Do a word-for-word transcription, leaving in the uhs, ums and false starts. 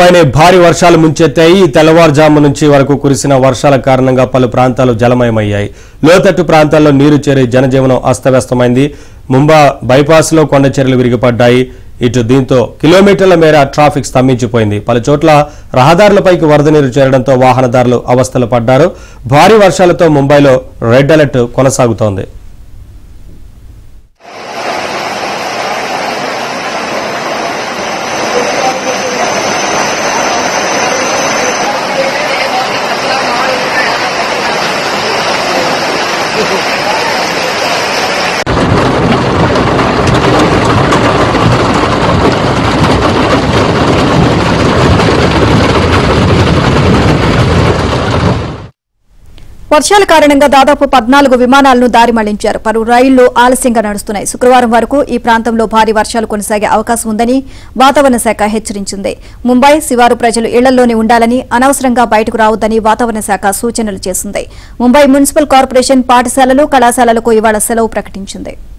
ముంబైని భారీ వర్షాలు ముంచెత్తాయి. తెల్లవారుజాము నుంచి వరకు కురిసిన వర్షాల కారణంగా పలు ప్రాంతాలు జలమయమయ్యాయి. లోతట్టు ప్రాంతాల్లో నీరు చేరి జనజీవనం అస్తవ్యస్తమైంది. ముంబై బైపాస్ లో కొండ చర్యలు విరిగిపడ్డాయి. ఇటు దీంతో కిలోమీటర్ల మేర ట్రాఫిక్ స్తంభించిపోయింది. పలు చోట్ల రహదారులపైకి వరద నీరు చేరడంతో వాహనదారులు అవస్థలు పడ్డారు. భారీ వర్షాలతో ముంబైలో రెడ్ అలర్ట్ కొనసాగుతోంది. వర్షాల కారణంగా దాదాపు పద్నాలుగు విమానాలను దారి మళ్లించారు. పలు రైళ్లు ఆలస్యంగా నడుస్తున్నాయి. శుక్రవారం వరకు ఈ ప్రాంతంలో భారీ వర్షాలు కొనసాగే అవకాశం ఉందని వాతావరణ శాఖ హెచ్చరించింది. ముంబై శివారు ప్రజలు ఇళ్లలోనే ఉండాలని, అనవసరంగా బయటకు రావద్దని వాతావరణ శాఖ సూచనలు చేసింది. ముంబై మున్సిపల్ కార్పొరేషన్ పాఠశాలలు, కళాశాలలకు ఇవాళ సెలవు ప్రకటించింది.